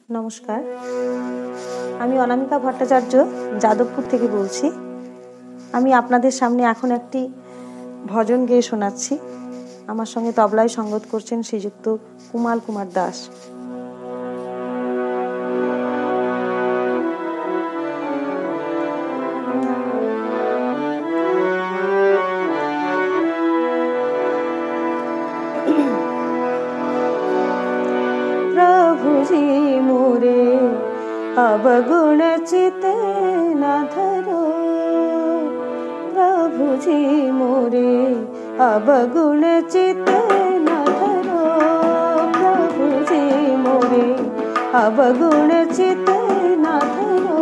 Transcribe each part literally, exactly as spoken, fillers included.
নমস্কার, আমি অনামিকা ভট্টাচার্য যাদবপুর থেকে বলছি। আমি আপনাদের সামনে এখন একটি ভজন গেয়ে শোনাচ্ছি। আমার সঙ্গে তবলায় সঙ্গত করছেন শ্রীযুক্ত কুমাল কুমার দাস। प्रभु जी मोरे अवगुण चित न धरो, प्रभु जी मोरे अवगुण चित न धरो, प्रभु जी मोरे अवगुण चित न धरो।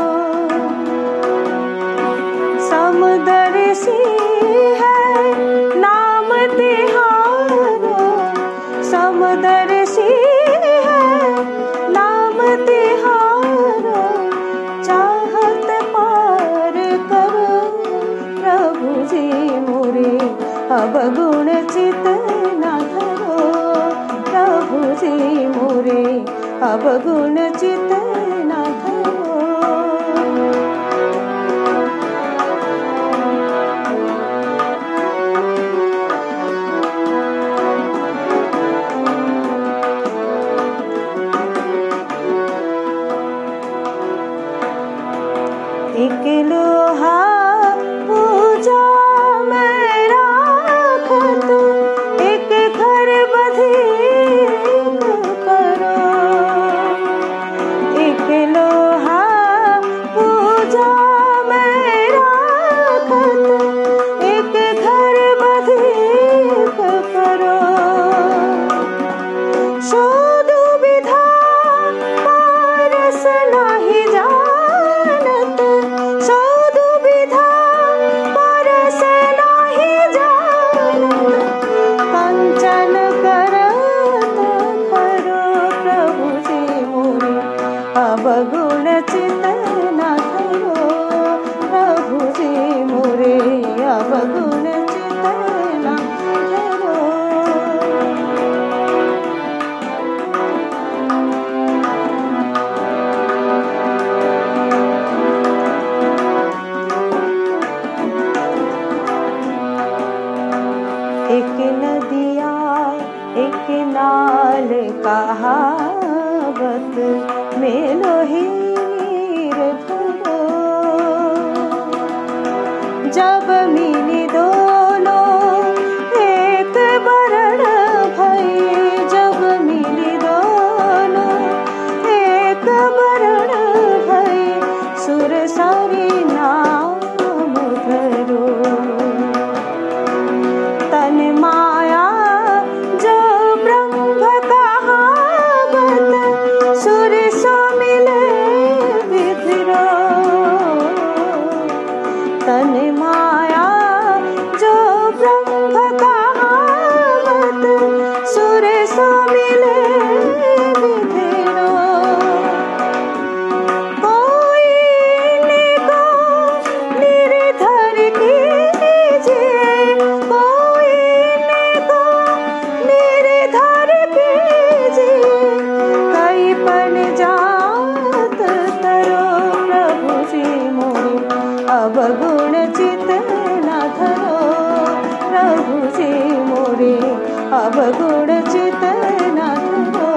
समदर्शी है नाम तिहारो, समदर्शी अवगुण चित न धरो, प्रभु जी मोरे अवगुण चित न धरो। एक लोहा पूजा अवगुण चित न धरो, प्रभु जी मोरे अवगुण चित न धरो। एक नदिया एक नाल कहावत मेलो हीर भरो, जब मिली दोनों एक बरण भई, जब मिली दोनों एक बरण भई, सुर सारी नाम धरो। तन माया जो ब्रह्म कहावत, सुर तन माया जो ब्रह्म कहावत, सुर सो मिले विधिरो। कोई निको निर्धर कीजिए, कोई निको निर्धर कीजिए, कई पन जात तरो, प्रभु जी मोरे अवगुण चित न धरो, प्रभु जी मोरे अवगुण चित न धरो।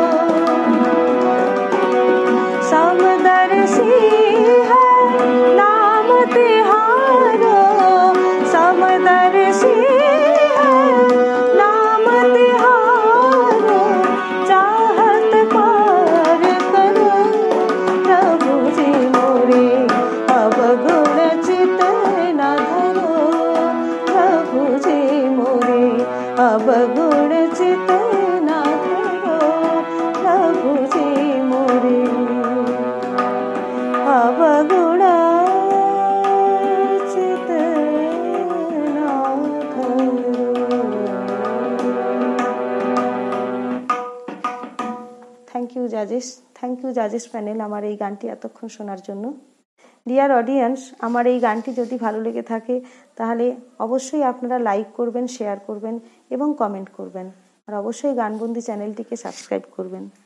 समदर्शी है नाम तिहारो, समदर्शी है नाम तिहारो, चाहत पार करो, प्रभु जी मोरे अवगुण चित न धरो, प्रभु जी मोरे अवगुण चित न धरो, प्रभु जी मोरे अवगुण चित न धरो। थैंक यू জাজেস, থ্যাংক ইউ জাজেস প্যানেল আমার এই গানটি এতক্ষণ শোনার জন্য। ডিয়ার অডিয়েন্স, আমার এই গানটি যদি ভালো লেগে থাকে তাহলে অবশ্যই আপনারা লাইক করবেন, শেয়ার করবেন এবং কমেন্ট করবেন, আর অবশ্যই গানবন্দি চ্যানেলটিকে সাবস্ক্রাইব করবেন।